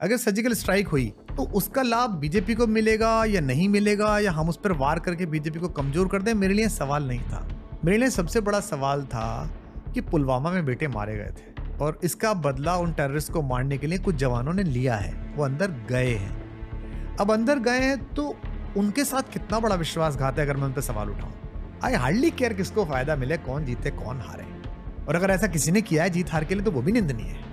अगर surgical strike हुई तो उसका लाभ बीजेपी को मिलेगा या नहीं मिलेगा, या हम उस पर वार करके बीजेपी को कमजोर कर दें, मेरे लिए सवाल नहीं था। मेरे लिए सबसे बड़ा सवाल था कि पुलवामा में बेटे मारे गए थे और इसका बदला उन टेररिस्ट को मारने के लिए कुछ जवानों ने लिया है। वो अंदर गए हैं। अब अंदर गए हैं तो उनके साथ कितना बड़ा विश्वासघात है अगर मैं उन पर सवाल उठाऊं। आई हार्डली केयर किसको फायदा मिले, कौन जीते कौन हारे, और अगर ऐसा किसी ने किया है जीत हार के लिए तो वो भी निंदनीय है।